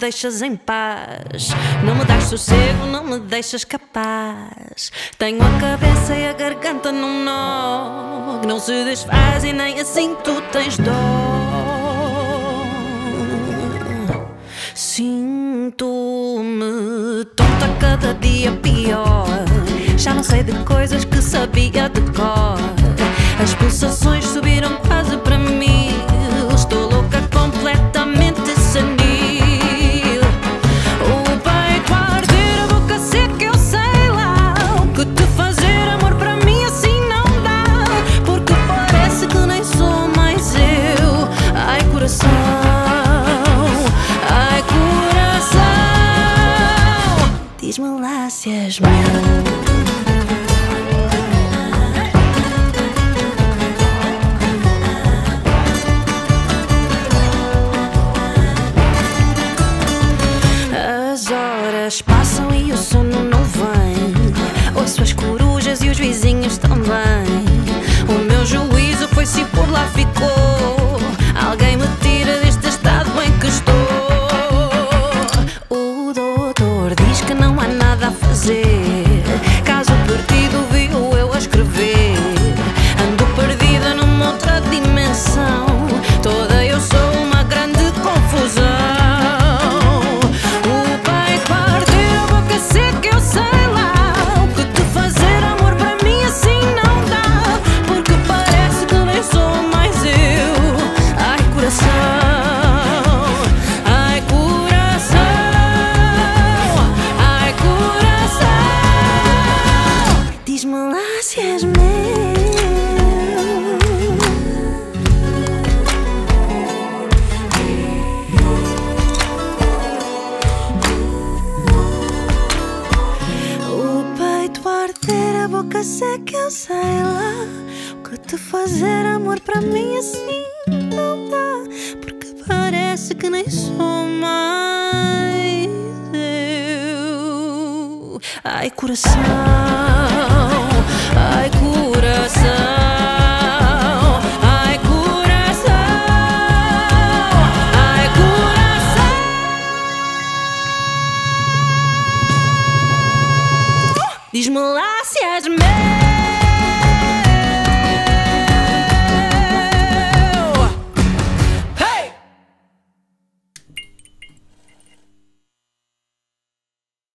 deixas em paz. Não me dás sossego, não me deixas capaz. Tenho a cabeça e a garganta num nó que não se desfaz e nem assim tu tens dó. Sinto-me tonta cada dia pior. Já não sei de coisas que sabia de cor. As pulsações subiram quase para mil. Estou louca, completamente senil. O peito a arder, a boca seca, eu sei lá o que te fazer. Amor para mim assim não dá, porque parece que nem sou mais eu. Ai coração, ai coração, diz-me lá se és meu. Passam e o sono não vem. Ouço as corujas e os vizinhos também. O meu juízo foi-se e por lá ficou. Alguém me tira deste estado em que estou. O doutor diz que não há nada a fazer. Caso perdido viu eu a escrever. Ando perdida numa outra dimensão. Toda eu sou uma grande confusão. Diz-me lá se és meu. O peito a arder, a boca seca, eu sei lá o que te fazer. Amor para mim assim não dá, porque parece que nem sou mais eu. Ai coração,